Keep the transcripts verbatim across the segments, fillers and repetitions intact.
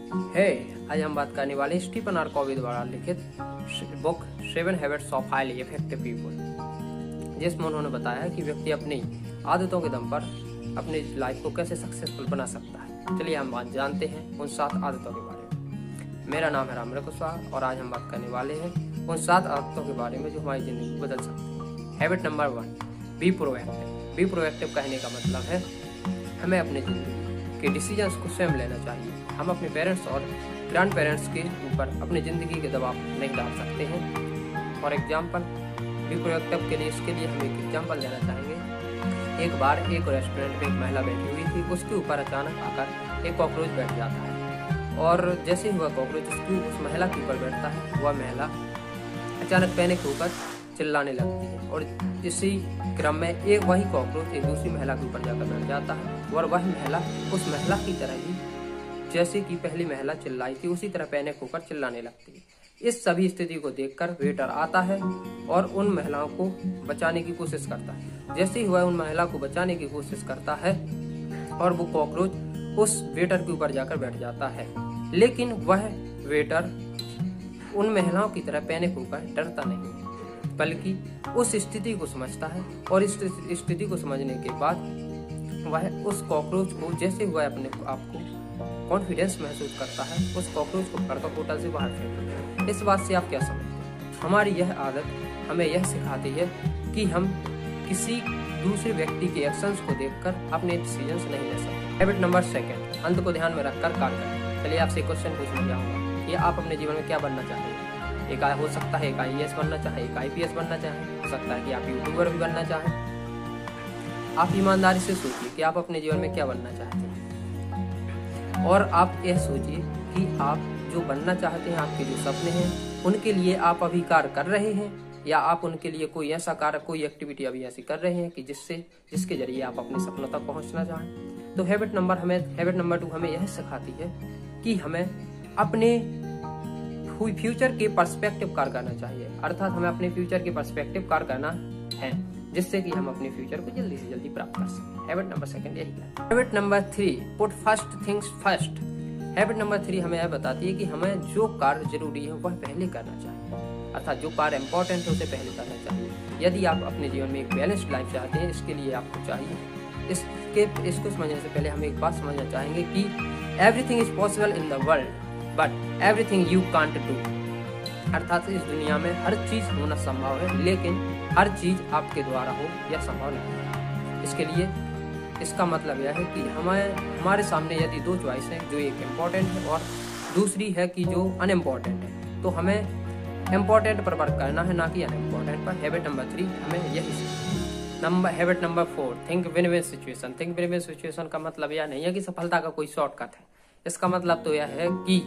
है आज हम बात करने वाले स्टीफन आर कॉवी द्वारा लिखित book seven habits of highly effective people, जिसमें उन्होंने बताया है कि व्यक्ति अपनी आदतों के दम पर अपनी लाइफ को कैसे सक्सेसफुल बना सकता है। चलिए हम बात जानते हैं उन सात आदतों के बारे में। मेरा नाम है रामरे कुशवाहा और आज हम बात करने वाले हैं उन सात आदतों के बारे में जो हमारी जिंदगी को बदल सकती है। Habit number one, be proactive. Be proactive कहने का मतलब है हमें अपनी जिंदगी के डिसीजंस को स्वयं लेना चाहिए। हम अपने पेरेंट्स और ग्रैंड पेरेंट्स के ऊपर अपनी ज़िंदगी के दबाव नहीं डाल सकते हैं। फॉर एग्जाम्पल, बी प्रोएक्टिव के लिए इसके लिए हम एक एग्जाम्पल देना चाहेंगे। एक बार एक रेस्टोरेंट में एक महिला बैठी हुई थी, उसके ऊपर अचानक आकर एक कॉकरोच बैठ जाता है और जैसे ही वह कॉकरोच उसकी उस महिला के ऊपर बैठता है, वह महिला अचानक पैनिक होकर चिल्लाने लगती है और इसी क्रम में एक वही कॉकरोच एक दूसरी महिला के ऊपर जाकर बैठ जाता है और वह महिला उस महिला की तरह ही जैसे कि पहली महिला चिल्लाई थी उसी तरह पैनिक होकर चिल्लाने लगती है। इस सभी स्थिति को देखकर वेटर आता है और उन महिलाओं को बचाने की कोशिश करता है। जैसे ही वह उन महिला को बचाने की कोशिश करता है और वो कॉकरोच उस वेटर के ऊपर जाकर बैठ जाता है, लेकिन वह वेटर उन महिलाओं की तरह पैनिक होकर डरता नहीं है, बल्कि उस स्थिति को समझता है और इस स्थिति को समझने के बाद वह उस कॉकरोच को जैसे वह अपने आप को कॉन्फिडेंस महसूस करता है, उस कॉकरोच को पकड़कर होटल से बाहर फेंक देता है। इस बात से आप क्या समझते हैं? हमारी यह आदत हमें यह सिखाती है कि हम किसी दूसरे व्यक्ति के एक्शंस को देखकर अपने डिसीजंस नहीं ले सकते। हैबिट नंबर सेकंड, अंत को ध्यान में रखकर कार्य करें। चलिए आपसे क्वेश्चन पूछने जाऊंगा कि आप अपने जीवन में क्या बनना चाहते हैं? एक हो सकता है एक आई ए एस बनना चाहे, एक आई पी एस बनना चाहे, हो सकता है कि आप यूट्यूबर भी बनना चाहें। आप ईमानदारी से सोचिए कि आप अपने जीवन में क्या बनना चाहते हैं और आप यह सोचिए कि आप जो बनना चाहते हैं, आपके जो सपने हैं, उनके लिए आप अभी कार्य कर रहे हैं या आप उनके लिए कोई ऐसा कार्य, कोई एक्टिविटी अभी ऐसी कर रहे हैं कि जिससे जिसके जरिए आप अपने सपनों तक पहुंचना चाहें। तो हैबिट नंबर हमें हैबिट नंबर टू हमें यह सिखाती है कि हमें अपने फ्यूचर के पर्सपेक्टिव कार्य करना चाहिए, अर्थात हमें अपने फ्यूचर के पर्सपेक्टिव कार्य करना है जिससे कि हम अपने फ्यूचर को जल्दी से जल्दी प्राप्त कर सकें। हैबिट नंबर सेकंड यही है। Habit number three, put first things first. Habit number three हमें यह बताती है कि हमें जो कार्य जरूरी है वह पहले करना चाहिए, अर्थात जो कार्य इंपॉर्टेंट है उसे पहले करना चाहिए। यदि आप अपने जीवन में एक बैलेंस्ड लाइफ चाहते हैं, इसके लिए आपको चाहिए इसके इसको समझने से पहले हम एक बात समझना चाहेंगे कि everything is possible in the world but everything you can't do, अर्थात इस दुनिया में हर चीज होना संभव है लेकिन हर चीज आपके द्वारा हो यह संभव नहीं है। इसके लिए इसका मतलब यह है कि हमें हमारे सामने यदि दो चॉइस है, जो एक इम्पोर्टेंट है और दूसरी है कि जो अनइम्पोर्टेंट है, तो हमें इम्पोर्टेंट पर वर्क करना है, ना कि अनइम्पोर्टेंट पर। हैबिट नंबर थ्री हमें यही number habit number four, think win win situation. Think win win situation का मतलब यह नहीं है कि सफलता का कोई शॉर्टकट है। इसका मतलब तो यह है कि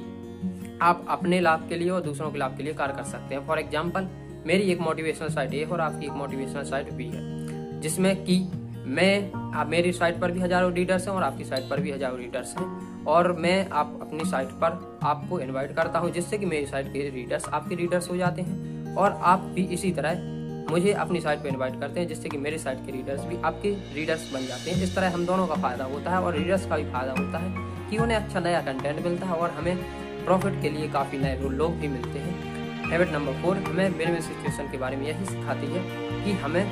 आप अपने लाभ के लिए और दूसरों के लाभ के लिए कार्य कर सकते हैं। फॉर एग्जाम्पल, मेरी एक मोटिवेशनल साइट ए है और आपकी एक मोटिवेशनल साइट बी है, जिसमें कि मैं आप मेरी साइट पर भी हजारों रीडर्स हैं और आपकी साइट पर भी हजारों रीडर्स हैं और मैं आप अपनी साइट पर आपको इनवाइट करता हूं जिससे कि मेरी साइट के रीडर्स आपके रीडर्स हो जाते हैं और आप भी इसी तरह मुझे अपनी साइट पर इन्वाइट करते हैं जिससे कि मेरी साइट के रीडर्स भी आपके रीडर्स बन जाते हैं। इस तरह हम दोनों का फायदा होता है और रीडर्स का भी फायदा होता है कि उन्हें अच्छा नया कंटेंट मिलता है और हमें प्रॉफिट के लिए काफी नए लोग भी मिलते हैं। हैबिट नंबर फोर हमें विन विन सिचुएशन के बारे में यही सिखाती है कि हमें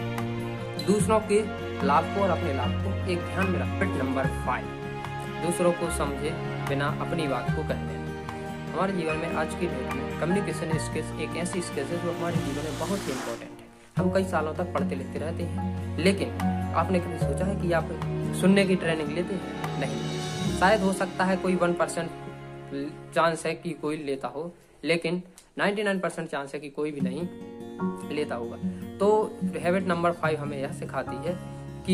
दूसरों के लाभ को और अपने लाभ को एक ध्यान में रखें। हैबिट नंबर फाइव, दूसरों को समझे बिना अपनी बात को कह देना। हमारे जीवन में आज की डेट में कम्युनिकेशन स्किल्स एक ऐसी स्किल्स है जो हमारे जीवन में बहुत ही इम्पोर्टेंट है। हम कई सालों तक पढ़ते लिखते रहते हैं, लेकिन आपने कभी सोचा है कि आप सुनने की ट्रेनिंग लेते हैं? नहीं। शायद हो सकता है कोई वन परसेंट चांस है कि कोई लेता हो, लेकिन निन्यानवे परसेंट चांस है कि कोई भी नहीं लेता होगा। तो हैबिट नंबर फाइव हमें यह सिखाती है कि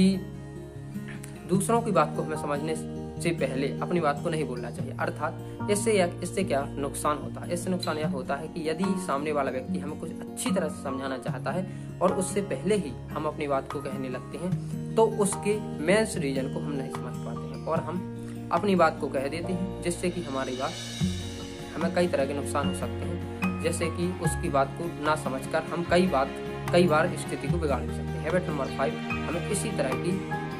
दूसरों की बात को हमें समझने से पहले अपनी बात को नहीं बोलना चाहिए। अर्थात इससे इससे क्या नुकसान होता है? इससे नुकसान यह होता है कि यदि सामने वाला व्यक्ति हमें कुछ अच्छी तरह से समझाना चाहता है और उससे पहले ही हम अपनी बात को कहने लगते हैं तो उसके मेन रीजन को हम नहीं समझ पाते हैं और हम अपनी बात को कह देते हैं, जिससे कि हमारी बात हमें कई तरह के नुकसान हो सकते हैं, जैसे कि उसकी बात को ना समझकर हम कई बात कई बार स्थिति को बिगाड़ भी सकते हैं। हैबिट नंबर फाइव हमें इसी तरह की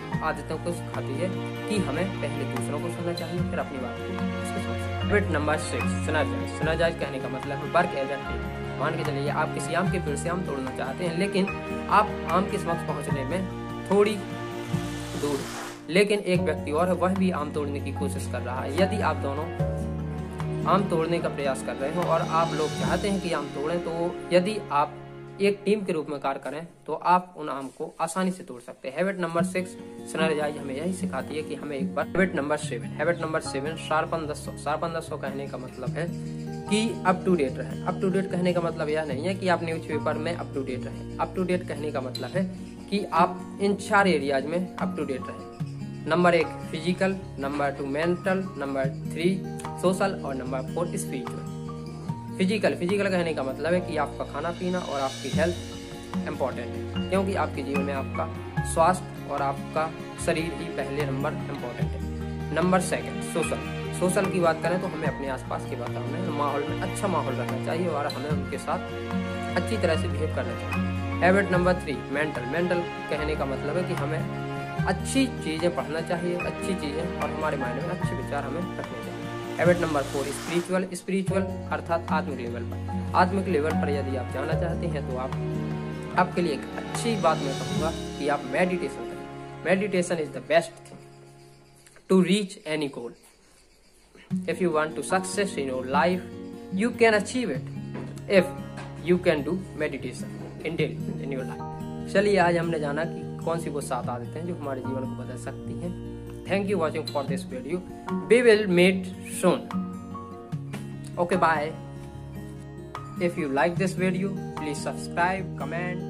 आदतों को सिखाती है कि हमें पहले दूसरों को सुनना चाहिए, फिर अपनी बात को उसके साथ। Habit number six, synergize. Synergize कहने का मतलब है वर्क एज अ टीम। मान के चलिए आप किसी आम के पेड़ से आम तोड़ना चाहते हैं, लेकिन आप आम के समक्ष पहुंचने में थोड़ी दूर, लेकिन एक व्यक्ति और है वह भी आम तोड़ने की कोशिश कर रहा है। यदि आप दोनों आम तोड़ने का प्रयास कर रहे हो और आप लोग चाहते हैं कि आम तोड़ें, तो यदि आप एक टीम के रूप में कार्य करें तो आप उन आम को आसानी से तोड़ सकते हैं। हैबिट नंबर सिक्स, सिनर्जाइज हमें यही सिखाती है कि हमें एक बार। Habit number seven, habit number seven, sharpen the saw. Sharpen the saw कहने का मतलब है कि अप टू डेट रहें। अप टू डेट कहने का मतलब यह नहीं है कि आप न्यूज़पेपर में अप टू डेट रहें। अप टू डेट कहने का मतलब है कि आप इन चार एरियाज में अप टू डेट रहें। नंबर एक physical, number two mental, number three social और number four spiritual. Physical, physical कहने का मतलब है कि आपका खाना पीना और आपकी हेल्थ इम्पोर्टेंट है, क्योंकि आपके जीवन में आपका स्वास्थ्य और आपका शरीर ही पहले नंबर इम्पोर्टेंट है। Number second social. सोशल की बात करें तो हमें अपने आसपास के वातावरण माहौल में अच्छा माहौल रखना चाहिए और हमें उनके साथ अच्छी तरह से बिहेव करना चाहिए। Habit number three mental. Mental कहने का मतलब है कि हमें अच्छी चीज़ें पढ़ना चाहिए, अच्छी चीज़ें और हमारे माइंड में अच्छे विचार हमें रखने चाहिए। Habit number four spiritual. स्पिरिचुअल अर्थात आत्मिक लेवल पर। आत्मिक लेवल पर यदि आप जाना चाहते हैं तो आप आपके लिए एक अच्छी बात मैं कहूँगा कि आप मेडिटेशन करें। Meditation is the best thing to reach any goal. If you want to success in your life you can achieve it if you can do meditation in daily in your life. चलिए आज हमने जाना कि कौन सी वो सात आदतें हैं जो हमारे जीवन को बदल सकती हैं। Thank you watching for this video. We will meet soon. Okay, bye. If you like this video, please subscribe, comment